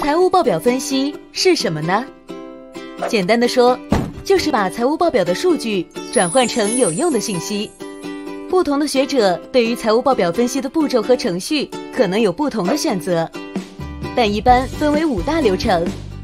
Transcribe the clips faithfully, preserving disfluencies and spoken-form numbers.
财务报表分析是什么呢？简单的说，就是把财务报表的数据转换成有用的信息。不同的学者对于财务报表分析的步骤和程序可能有不同的选择，但一般分为五大流程。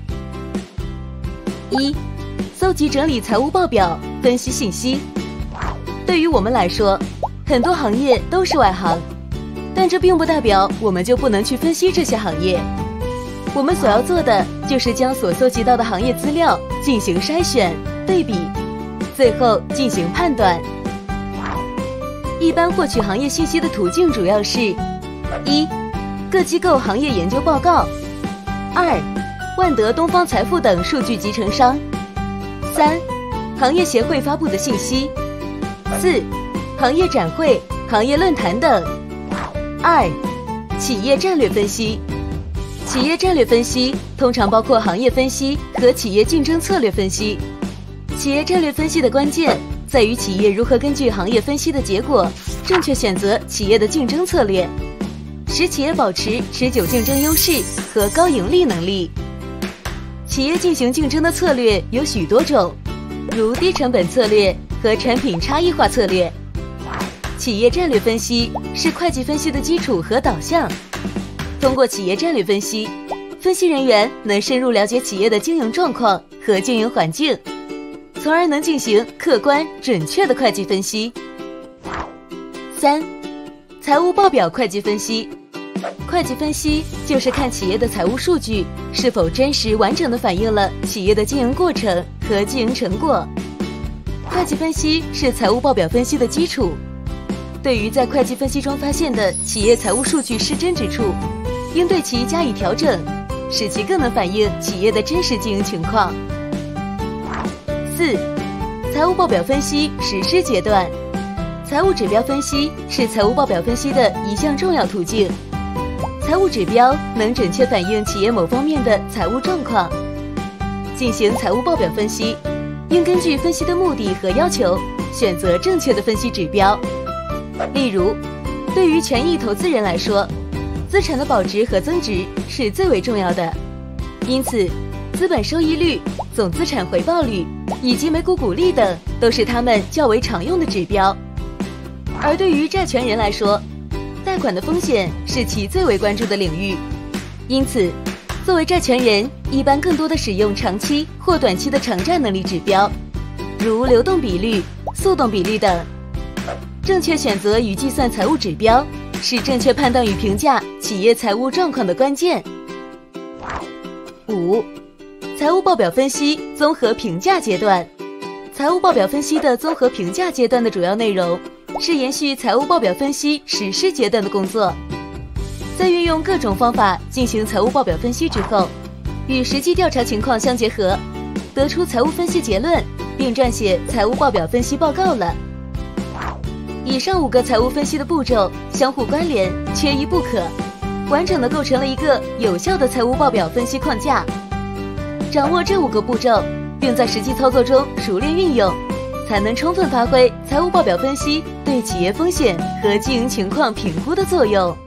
一、搜集整理财务报表，分析信息。对于我们来说，很多行业都是外行，但这并不代表我们就不能去分析这些行业。我们所要做的就是将所搜集到的行业资料进行筛选、对比，最后进行判断。一般获取行业信息的途径主要是：一、各机构行业研究报告；二、万德、东方财富等数据集成商；三、行业协会发布的信息；四、行业展会、行业论坛等；二、企业战略分析。企业战略分析通常包括行业分析和企业竞争策略分析。企业战略分析的关键在于企业如何根据行业分析的结果，正确选择企业的竞争策略，使企业保持持久竞争优势和高盈利能力。企业进行竞争的策略有许多种，如低成本策略和产品差异化策略。企业战略分析是会计分析的基础和导向。通过企业战略分析，分析人员能深入了解企业的经营状况和经营环境，从而能进行客观准确的会计分析。三、财务报表会计分析。会计分析就是看企业的财务数据是否真实完整地反映了企业的经营过程和经营成果。会计分析是财务报表分析的基础。对于在会计分析中发现的企业财务数据失真之处，应对其加以调整，使其更能反映企业的真实经营情况。四、财务报表分析实施阶段。财务指标分析是财务报表分析的一项重要途径。财务指标能准确反映企业某方面的财务状况。进行财务报表分析，应根据分析的目的和要求，选择正确的分析指标。例如，对于权益投资人来说，资产的保值和增值是最为重要的，因此，资本收益率、总资产回报率以及每股股利等都是他们较为常用的指标。而对于债权人来说，贷款的风险是其最为关注的领域，因此，作为债权人，一般更多的使用长期或短期的偿债能力指标，如流动比率、速动比率等。正确选择与计算财务指标，是正确判断与评价企业财务状况的关键。五、财务报表分析综合评价阶段。财务报表分析的综合评价阶段的主要内容是延续财务报表分析实施阶段的工作，在运用各种方法进行财务报表分析之后，与实际调查情况相结合，得出财务分析结论，并撰写财务报表分析报告了。以上五个财务分析的步骤相互关联，缺一不可，完整的构成了一个有效的财务报表分析框架。掌握这五个步骤，并在实际操作中熟练运用，才能充分发挥财务报表分析对企业风险和经营情况评估的作用。